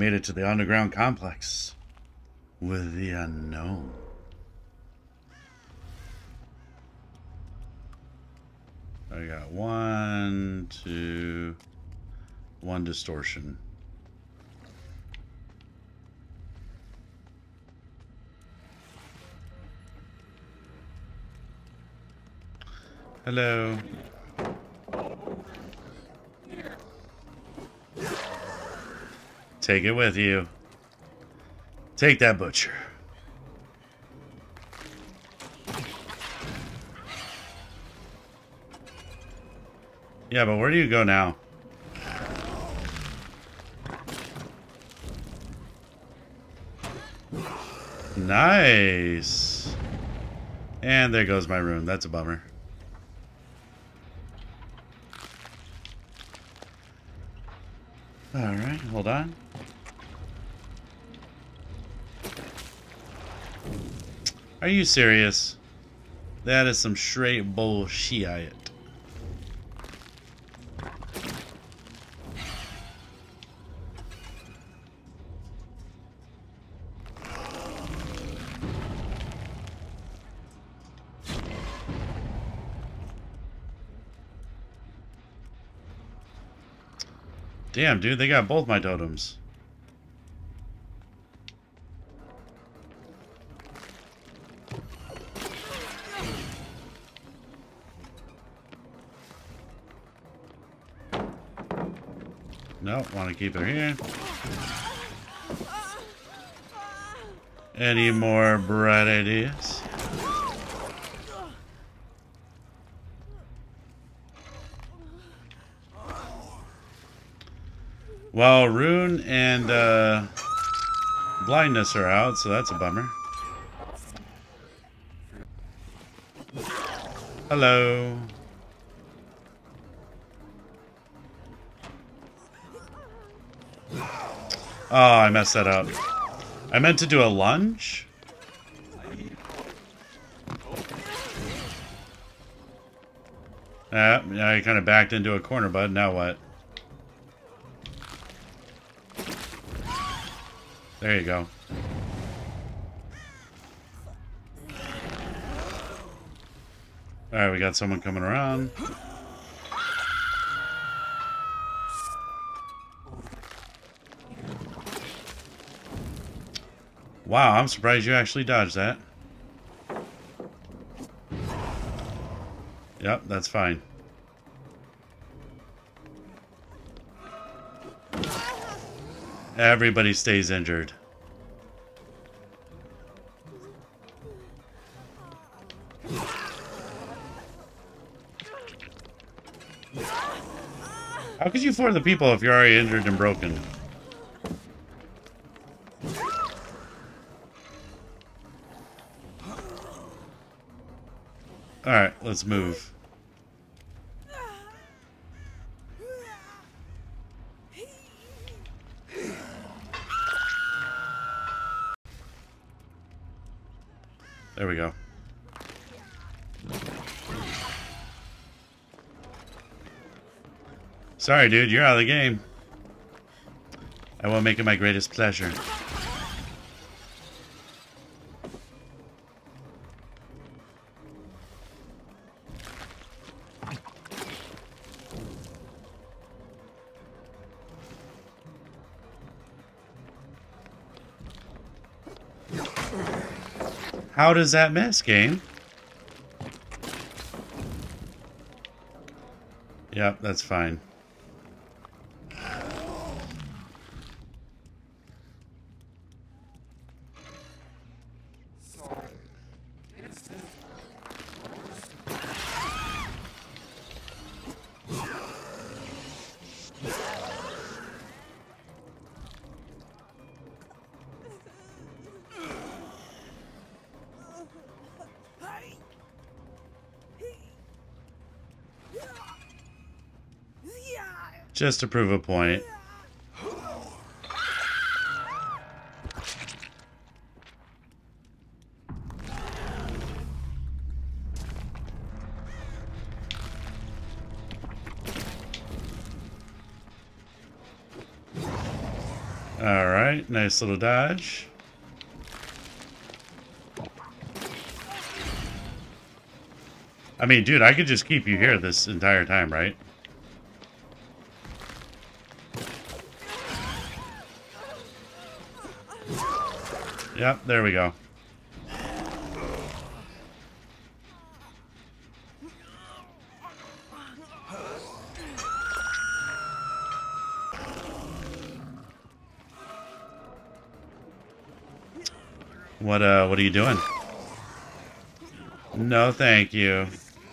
made it to the underground complex with the unknown. I got 1, 2, 1 distortion. Hello. Take it with you. Take that butcher. Yeah, but where do you go now? Nice. And there goes my room. That's a bummer. Alright, hold on. Are you serious? That is some straight bullshit. Damn, dude, they got both my totems. Nope, want to keep it here. Any more bright ideas? Well, Rune and Blindness are out, so that's a bummer. Hello. Oh, I messed that up. I meant to do a lunge. I kind of backed into a corner, bud. Now what? There you go. Alright, we got someone coming around. Wow, I'm surprised you actually dodged that. Yep, that's fine. Everybody stays injured. How could you floor the people if you're already injured and broken? Alright, let's move. There we go. Sorry, dude, you're out of the game. I will make it my greatest pleasure. How does that miss, game? Yep, that's fine. Just to prove a point. Alright, nice little dodge. I mean, dude, I could just keep you here this entire time, right? Yep, there we go. What are you doing? No, thank you.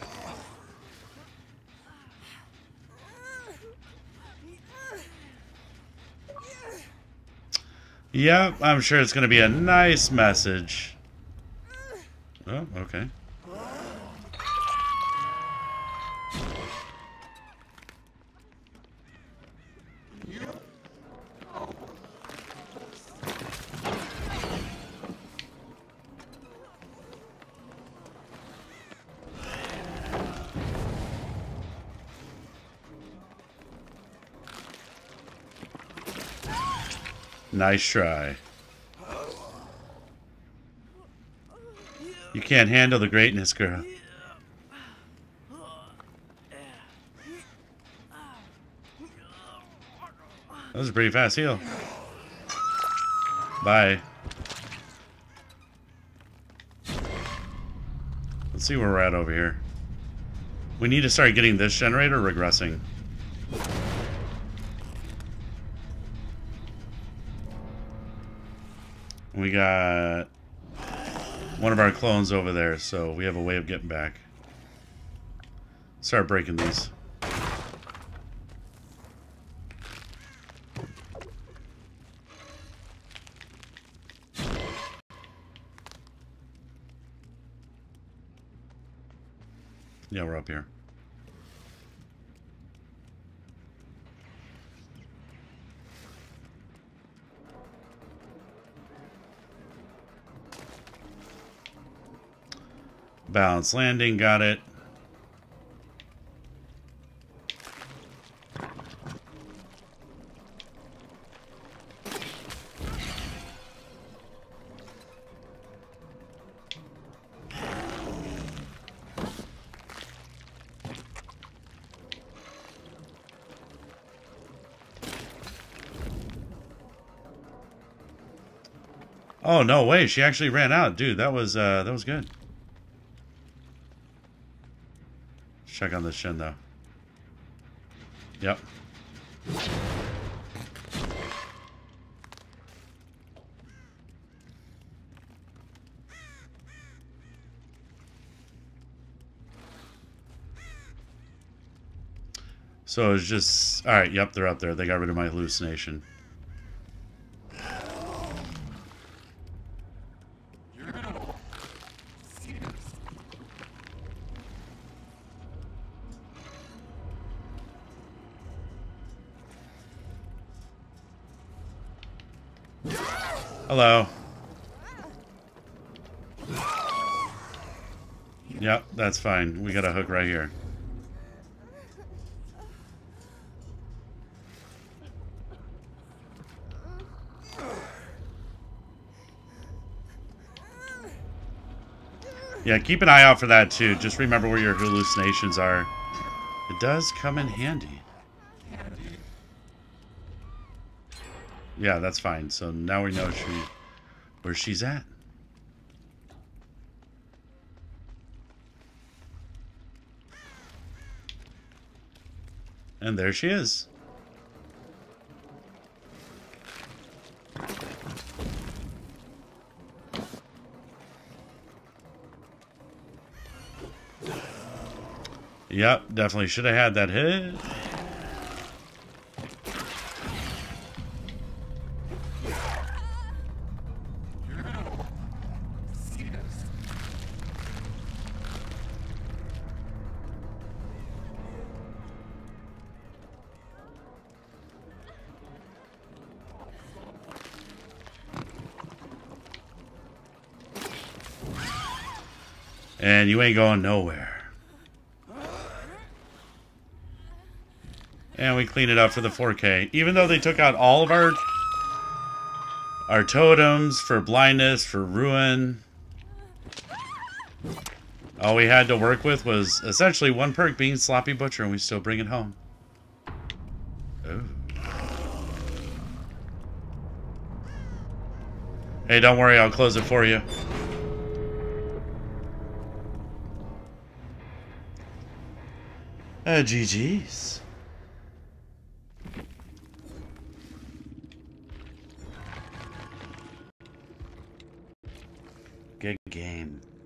Yep, I'm sure it's going to be a nice message. Oh, okay. Nice try. You can't handle the greatness, girl. That was a pretty fast heal. Bye. Let's see where we're at over here. We need to start getting this generator regressing. We got one of our clones over there, so we have a way of getting back. Start breaking these. Yeah, we're up here. Balanced landing, got it. Oh, no way. She actually ran out. Dude, that was good. Check on this Shin, though. Yep. So it's just... Alright, yep, they're up there. They got rid of my hallucination. Hello. Yep, that's fine. We got a hook right here. Yeah, keep an eye out for that too. Just remember where your hallucinations are. It does come in handy. Yeah, that's fine. So now we know where she's at. And there she is. Yep, definitely should have had that hit. And you ain't going nowhere. And we clean it up for the 4K. Even though they took out all of our our totems for blindness, for ruin. All we had to work with was essentially one perk being Sloppy Butcher, and we still bring it home. Ooh. Hey, don't worry, I'll close it for you. GG's. Good game.